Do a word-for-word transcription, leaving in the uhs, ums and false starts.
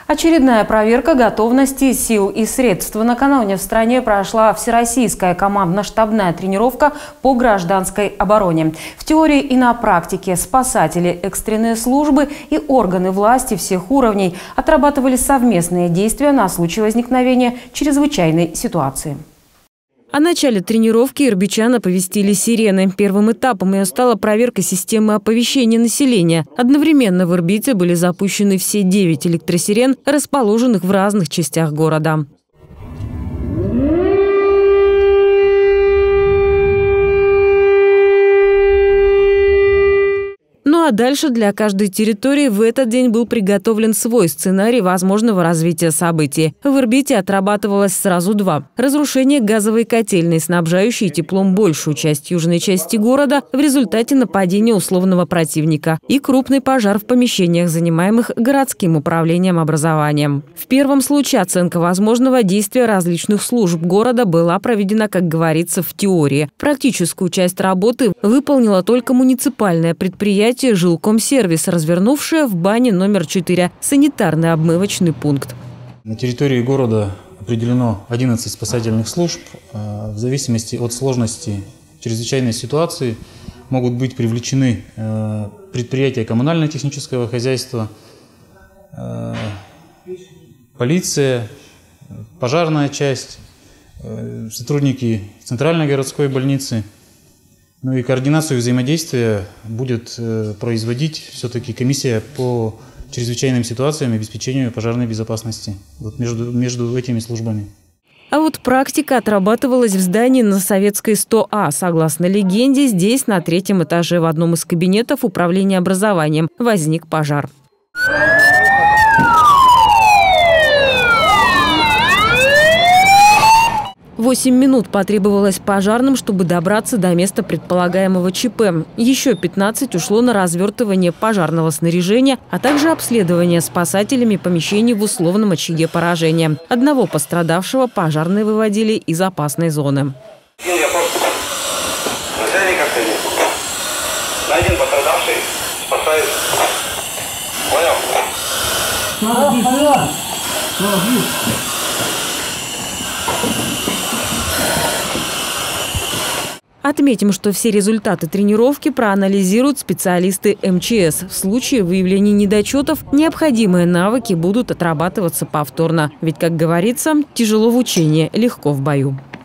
Очередная проверка готовности сил и средств. Накануне в стране прошла всероссийская командно-штабная тренировка по гражданской обороне. В теории и на практике спасатели, экстренные службы и органы власти всех уровней отрабатывали совместные действия на случай возникновения чрезвычайной ситуации. О начале тренировки ирбичан оповестили сирены. Первым этапом ее стала проверка системы оповещения населения. Одновременно в Ирбите были запущены все девять электросирен, расположенных в разных частях города. Ну а дальше для каждой территории в этот день был приготовлен свой сценарий возможного развития событий. В Ирбите отрабатывалось сразу два. Разрушение газовой котельной, снабжающей теплом большую часть южной части города в результате нападения условного противника, и крупный пожар в помещениях, занимаемых городским управлением образованием. В первом случае оценка возможного действия различных служб города была проведена, как говорится, в теории. Практическую часть работы выполнило только муниципальное предприятие «Жилкомсервис», развернувшая в бане номер четыре санитарный обмывочный пункт. На территории города определено одиннадцать спасательных служб. В зависимости от сложности чрезвычайной ситуации могут быть привлечены предприятия коммунально-технического хозяйства, полиция, пожарная часть, сотрудники центральной городской больницы. Ну и координацию взаимодействия будет э, производить все-таки комиссия по чрезвычайным ситуациям и обеспечению пожарной безопасности вот между, между этими службами. А вот практика отрабатывалась в здании на Советской сто А. Согласно легенде, здесь на третьем этаже в одном из кабинетов управления образованием возник пожар. Восемь минут потребовалось пожарным, чтобы добраться до места предполагаемого ЧП. Еще пятнадцать ушло на развертывание пожарного снаряжения, а также обследование спасателями помещений в условном очаге поражения. Одного пострадавшего пожарные выводили из опасной зоны. Один пострадавший спасает. Понял? Отметим, что все результаты тренировки проанализируют специалисты эм че эс. В случае выявления недочетов необходимые навыки будут отрабатываться повторно. Ведь, как говорится, тяжело в учении, легко в бою.